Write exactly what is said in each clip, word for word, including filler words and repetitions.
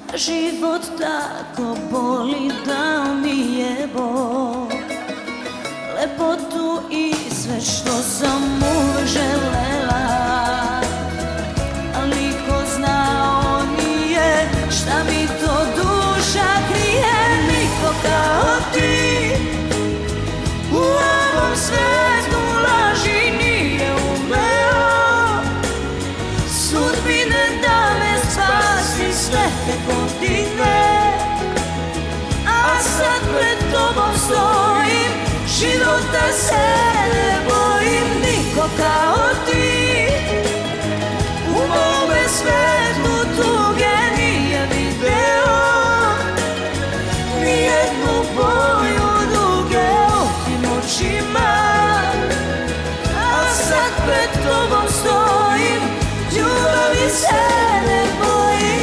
život tako boli, dao mi je Bog lepotu i sve što sam uvek želela, ali ko znao nije šta mi to duša krije. Niko kao ti u ovom svetu laži nije umeo, sudbine da me spasi sve te godine, a sad pred tobom stojim, života se ne bojim. Niko kao ti u mome svetu tuge nije video, nijednu boju duge u tim očima, a sad pred tobom stojim, ljubavi se ne bojim.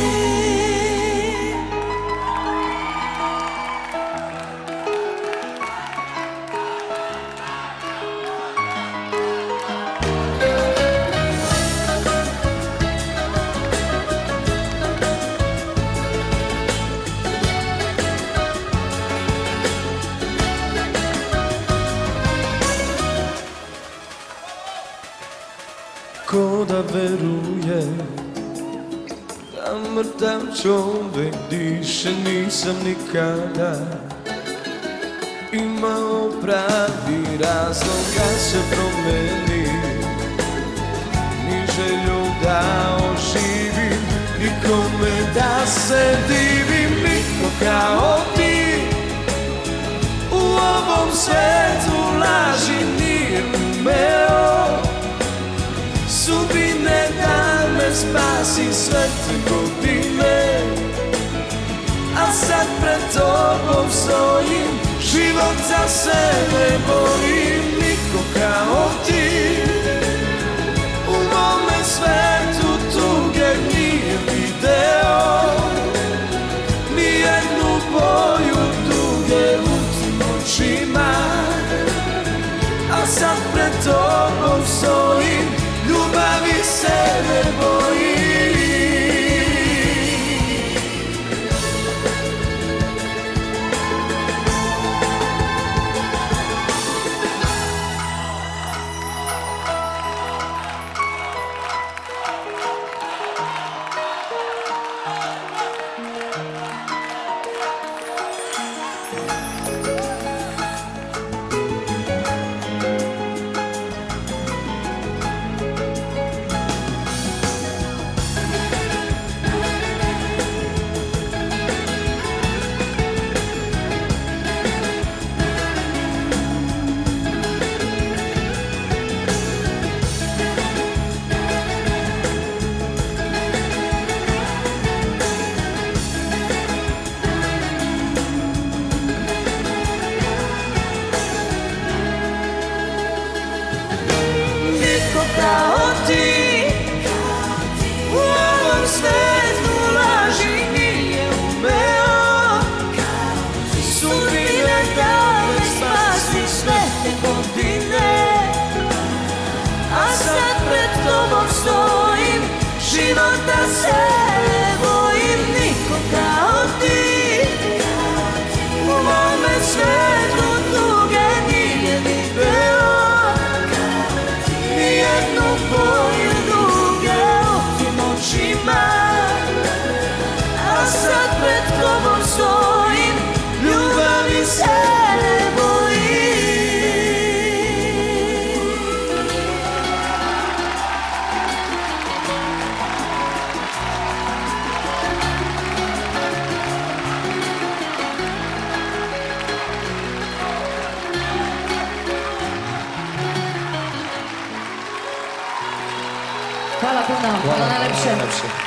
Ko da veruje da mrtav čovek diše, nisam nikada imao pravi razlog da se promeni, ni želju da oživim, nikome da se divim. Niko kao ti u ovom svetu laži nije umeo, sudbine da me spasi sve te godine, a sad pred tobom stojim, života se ne bojim. Niko kao ti u mome svetu tuge nije video, nijednu boju duge u tim očima, a sad pred tobom stojim, ljubavi se ne bojim. Kao ti u ovom svetu laži nije umeo, sudbine da me spasi sve te godine, a sad pred tobom stojim, života se ne bojim. Niko kao ti u mome svetu tuge nije video, nijednu boju duge u tim očima, a sad pred tobom stojim, ljubavi se ne bojim. Hvala puno, hvala najlepše.